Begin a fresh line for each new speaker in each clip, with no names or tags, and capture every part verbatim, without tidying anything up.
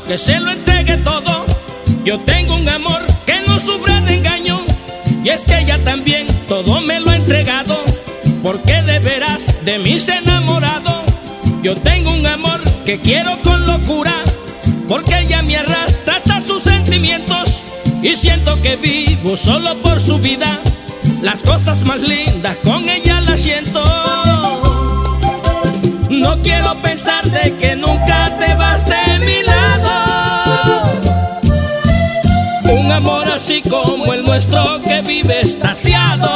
que se lo entregue todo. Yo tengo un amor que no sufre de engaño, y es que ella también todo me lo ha entregado. Porque de veras de mí se ha enamorado. Yo tengo un amor que quiero con locura, porque ella me arrastra hasta sus sentimientos, y siento que vivo solo por su vida. Las cosas más lindas con ella las siento. No quiero pensar de que nunca te vas de mi lado. Un amor así como el nuestro que vive extasiado.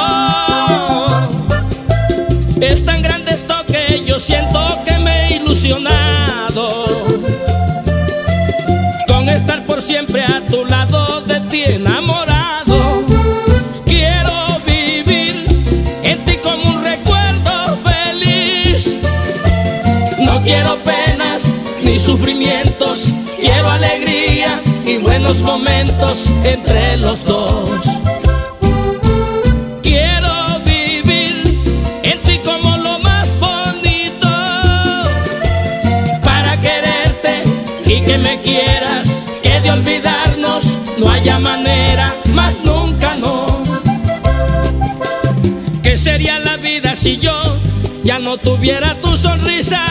Es tan grande esto que yo siento que me he ilusionado con estar por siempre a tu lado, de ti enamorado. Quiero vivir en ti como un recuerdo feliz. No quiero penas ni sufrimientos, quiero alegría y buenos momentos entre los dos. Que me quieras, que de olvidarnos no haya manera, más nunca no. ¿Qué sería la vida si yo ya no tuviera tu sonrisa?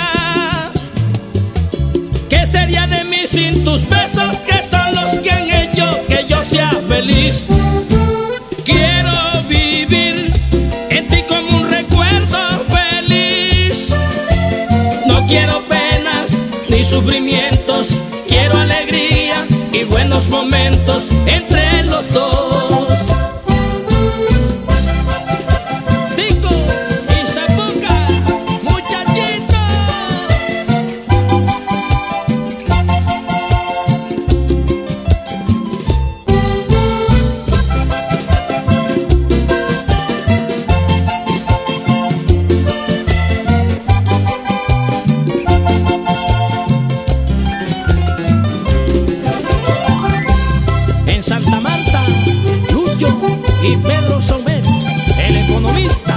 ¿Qué sería de mí sin tus besos, que son los que han hecho que yo sea feliz? Quiero vivir en ti como un recuerdo feliz. No quiero penas ni sufrimientos, quiero alegría y buenos momentos entre los dos. Tico y Zapuca, muchachito. Santa Marta, Lucho y Pedro Somer, el economista.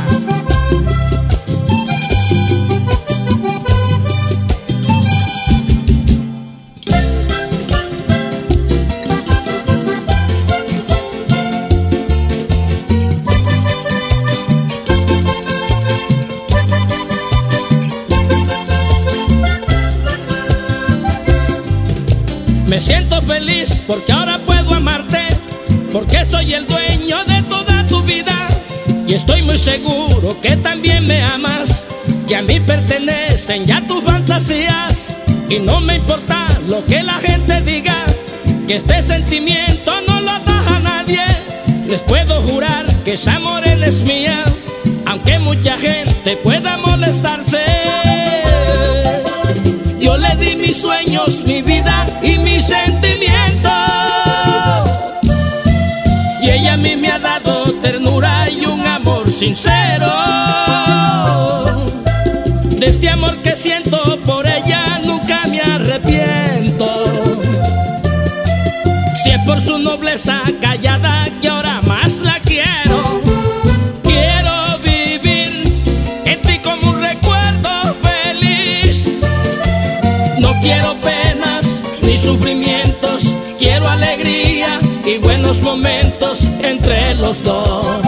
Me siento feliz porque ahora puedo amarte, porque soy el dueño de toda tu vida. Y estoy muy seguro que también me amas, que a mí pertenecen ya tus fantasías. Y no me importa lo que la gente diga, que este sentimiento no lo ataja a nadie. Les puedo jurar que esa morena es mía, aunque mucha gente pueda molestarse. Yo le di mis sueños, mi vida y mis sentimientos, y ella a mí me ha dado ternura y un amor sincero. De este amor que siento por ella nunca me arrepiento. Si es por su nobleza callada que ahora más la quiero. Quiero vivir en ti como un recuerdo feliz. No quiero penas ni sufrimientos, quiero alegría y buenos momentos entre los dos.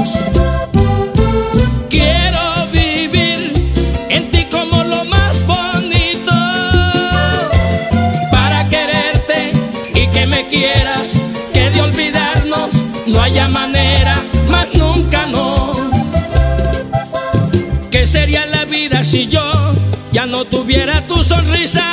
Quiero vivir en ti como lo más bonito, para quererte y que me quieras, que de olvidarnos no haya manera, más nunca no. ¿Qué sería la vida si yo ya no tuviera tu sonrisa?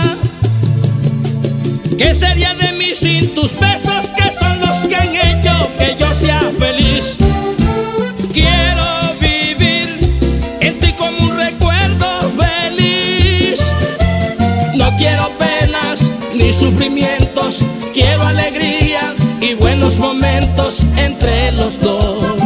¿Qué sería de mí sin tus besos, que son los que han hecho que yo sea feliz? Quiero vivir en ti como un recuerdo feliz. No quiero penas ni sufrimientos, quiero alegría y buenos momentos entre los dos.